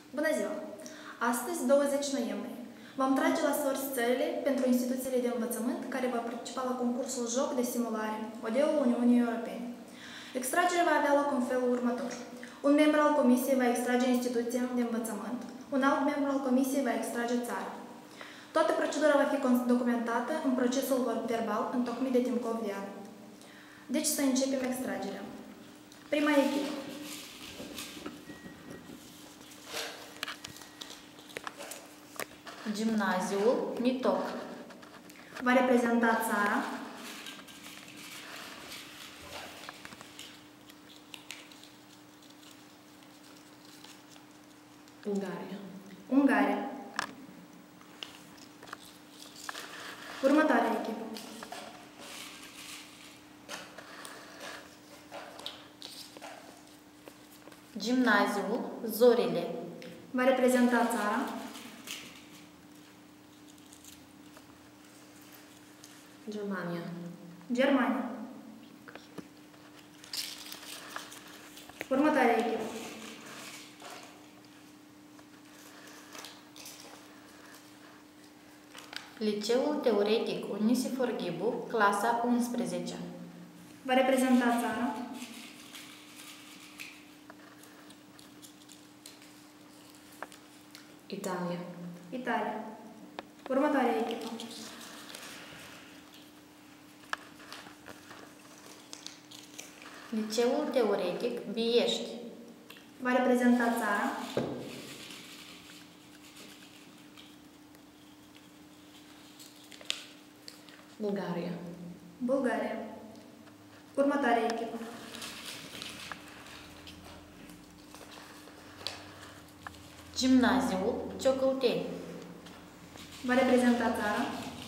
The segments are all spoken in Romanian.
Bună ziua! Astăzi, 20 noiembrie, vom trage la sorți țările pentru instituțiile de învățământ care va participa la concursul Joc de Simulare, ODEO Uniunii Europene. Extragerea va avea loc în felul următor. Un membru al comisiei va extrage instituția de învățământ, un alt membru al comisiei va extrage țara. Toată procedura va fi documentată în procesul verbal întocmit de Timcov Diana. Deci să începem extragerea. Prima echipă. Gimnaziul Nitoc Va reprezenta țara Ungaria. Următoarea echipă. Gimnaziul Zorile Va reprezenta țara Germania. Următoarea echipă. Liceul Teoretic Unisifor Ghibu, clasa 11. Va reprezenta țara Italia. Următoarea echipă. Liceul Teoretic Biești Va reprezenta țara Bulgaria. Următoarea echipă. Gimnaziul Ciocăuteni Va reprezenta țara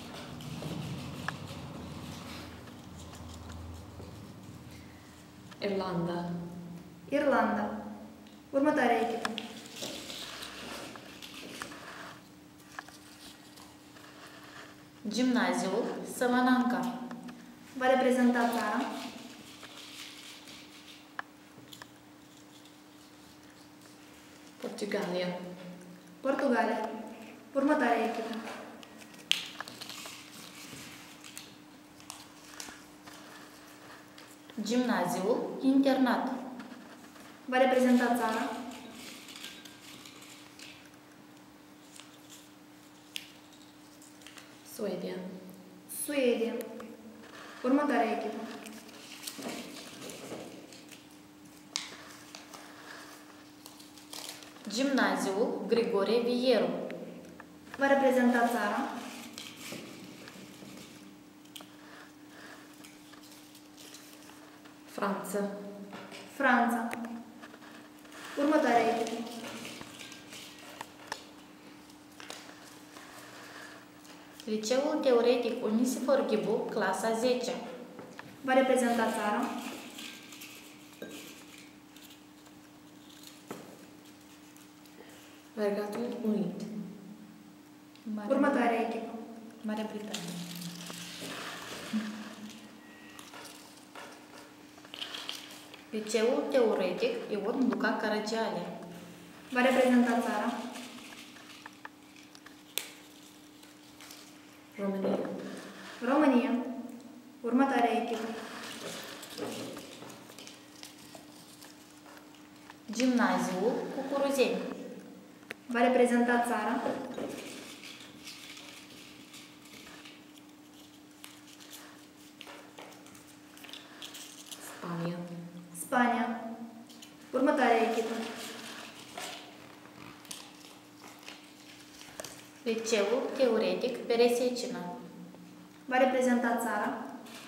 Irlanda. Următoarea echipă. Gimnaziul Sămănanca Va reprezenta țara Portugalia. Următoarea echipă. Gimnaziul Internat Va reprezenta țara Suedia. Următoarea echipă. Gimnaziul Grigore Vieru Va reprezenta țara Franța. Următoarea echipă. Liceul Teoretic Unisifor Ghibu, clasa 10. Va reprezenta țara Regatul Unit. Următoarea echipă. Marea Britanie. Liceul Teoretic Ion Luca Caragiale Va reprezenta țara România. Următoarea echipă. Gimnaziul Cucuruzeni Va reprezenta țara Spania. Următoarea echipă. Liceul Teoretic Peresecină Va reprezenta țara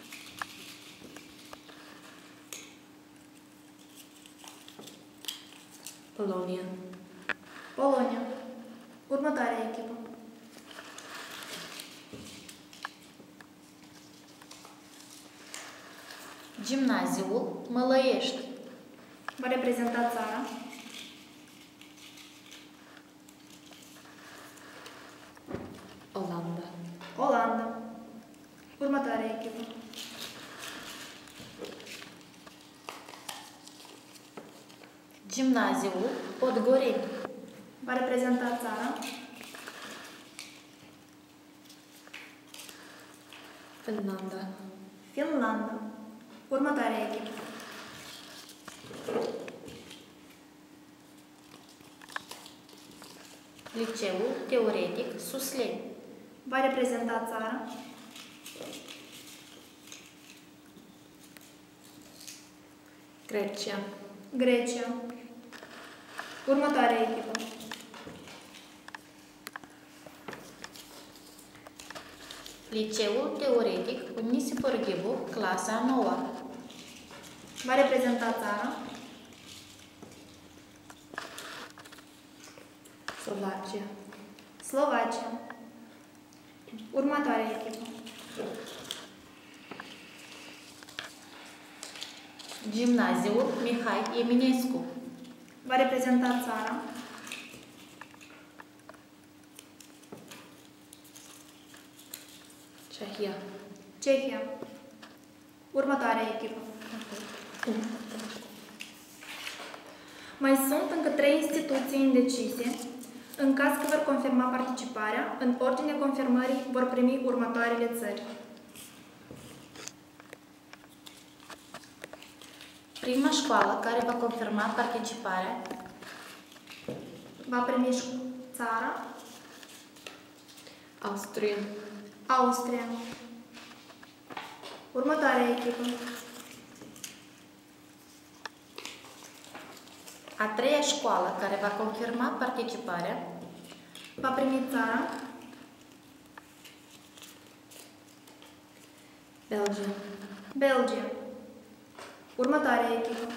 Polonia. Următoarea echipă. Gimnaziul Mălăiești Va reprezenta țara Olanda. Următoarea echipă. Gimnaziul Podgoreni Va reprezenta țara. Finlanda. Finlanda. Următoarea echipă. Liceul teoretic Susleni. Va reprezenta țara. Grecia. Grecia. Următoarea echipă. Liceul teoretic Unisi Părghibu, clasa 9. Va reprezenta țara. Slovacia. Slovacia. Următoarea echipă. Gimnaziul Mihai Eminescu. Va reprezenta țara. Cehia. Cehia. Următoarea echipă. Mai sunt încă 3 instituții indecise. În caz că vor confirma participarea, în ordine confirmării vor primi următoarele țări. Prima școală care va confirma participarea Va primi țara. Austria. Austria. Următoarea echipă. a treia școală care va confirma participarea Va primi țara. Belgia. Belgia. Următoarea echipă.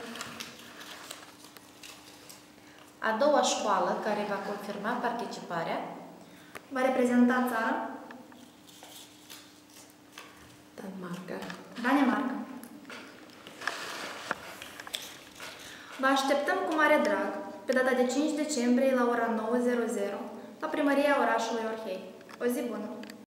a doua școală care va confirma participarea Va reprezenta țara. Danemarca. Danemarca. Vă așteptăm cu mare drag pe data de 5 decembrie la ora 9:00 la primăria orașului Orhei. O zi bună!